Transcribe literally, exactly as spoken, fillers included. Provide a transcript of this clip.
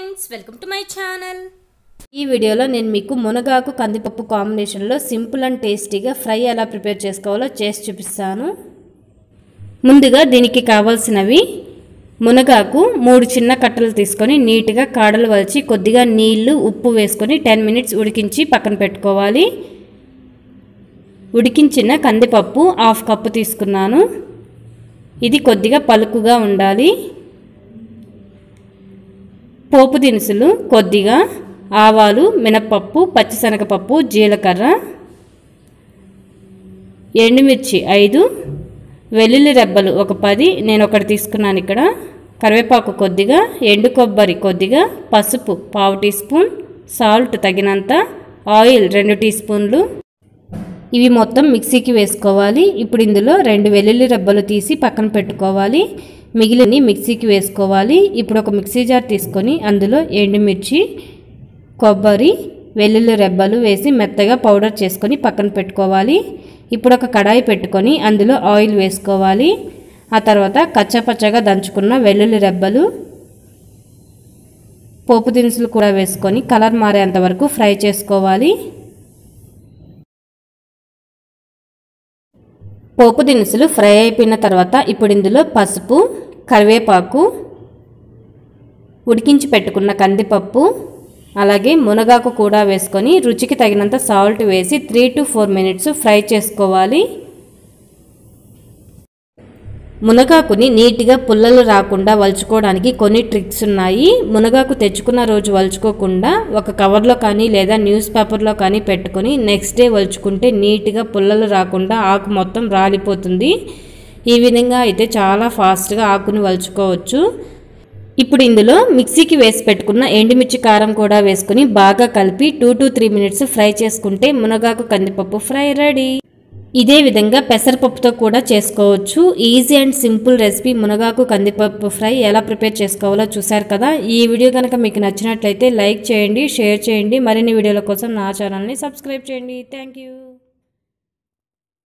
Friends, welcome to my channel. ఈ వీడియోలో నేను మీకు మునగాకు కందిపప్పు కాంబినేషన్లో సింపుల్ అండ్ టేస్టీగా ఫ్రై ఎలా ప్రిపేర్ చేసుకోవాలో చేసి చూపిస్తాను. ముందుగా దీనికి కావాల్సినవి మునగాకు మూడు చిన్న కట్టలు తీసుకొని నీట్గా కాడలు వలిచి కొద్దిగా నీళ్లు ఉప్పు వేసుకొని టెన్ మినిట్స్ ఉడికించి పక్కన పెట్టుకోవాలి. ఉడికించిన కందిపప్పు హాఫ్ కప్పు తీసుకున్నాను. ఇది కొద్దిగా పలుకుగా ఉండాలి. పోపు దినుసులు కొద్దిగా ఆవాలు, మినపప్పు, పచ్చిశనగపప్పు, జీలకర్ర, ఎండుమిర్చి ఐదు, వెల్లుల్లి రెబ్బలు ఒక పది నేను ఒకటి తీసుకున్నాను ఇక్కడ, కరివేపాకు కొద్దిగా, ఎండు కొబ్బరి కొద్దిగా, పసుపు పావు టీ స్పూన్, సాల్ట్ తగినంత, ఆయిల్ రెండు టీ స్పూన్లు. ఇవి మొత్తం మిక్సీకి వేసుకోవాలి. ఇప్పుడు ఇందులో రెండు వెల్లుల్లి రెబ్బలు తీసి పక్కన పెట్టుకోవాలి. మిగిలిన మిక్సీకి వేసుకోవాలి. ఇప్పుడు ఒక మిక్సీ జార్ తీసుకొని అందులో ఎండుమిర్చి, కొబ్బరి, వెల్లుల్లి రెబ్బలు వేసి మెత్తగా పౌడర్ చేసుకొని పక్కన పెట్టుకోవాలి. ఇప్పుడు ఒక కడాయి పెట్టుకొని అందులో ఆయిల్ వేసుకోవాలి. ఆ తర్వాత కచ్చాపచ్చగా దంచుకున్న వెల్లుల్లి రెబ్బలు, పోపు దినుసులు కూడా వేసుకొని కలర్ మారేంత వరకు ఫ్రై చేసుకోవాలి. పోపు దినుసులు ఫ్రై అయిపోయిన తర్వాత ఇప్పుడు ఇందులో పసుపు, కరివేపాకు, ఉడికించి పెట్టుకున్న కందిపప్పు, అలాగే మునగాకు కూడా వేసుకొని రుచికి తగినంత సాల్ట్ వేసి three to four minutes fry చేసుకోవాలి. మునగాకుని నీట్గా పుల్లలు రాకుండా వలుచుకోవడానికి కొన్ని ట్రిక్స్ ఉన్నాయి. మునగాకు తెచ్చుకున్న రోజు వలుచుకోకుండా ఒక కవర్లో కానీ లేదా న్యూస్ పేపర్లో కానీ పెట్టుకొని నెక్స్ట్ డే వలుచుకుంటే నీట్గా పుల్లలు రాకుండా ఆకు మొత్తం రాలిపోతుంది. ఈ విధంగా అయితే చాలా ఫాస్ట్గా ఆకుని వలుచుకోవచ్చు. ఇప్పుడు ఇందులో మిక్సీకి వేసి పెట్టుకున్న ఎండుమిర్చి కారం కూడా వేసుకొని బాగా కలిపి two to three minutes fry చేసుకుంటే మునగాకు కందిపప్పు ఫ్రై రెడీ. ఇదే విధంగా పెసరపప్పుతో కూడా చేసుకోవచ్చు. ఈజీ అండ్ సింపుల్ రెసిపీ మునగాకు కందిపప్పు ఫ్రై ఎలా ప్రిపేర్ చేసుకోవాలో చూశారు కదా. ఈ వీడియో కనుక మీకు నచ్చినట్లయితే లైక్ చేయండి, షేర్ చేయండి. మరిన్ని వీడియోల కోసం నా ఛానల్ని సబ్స్క్రైబ్ చేయండి. Thank you.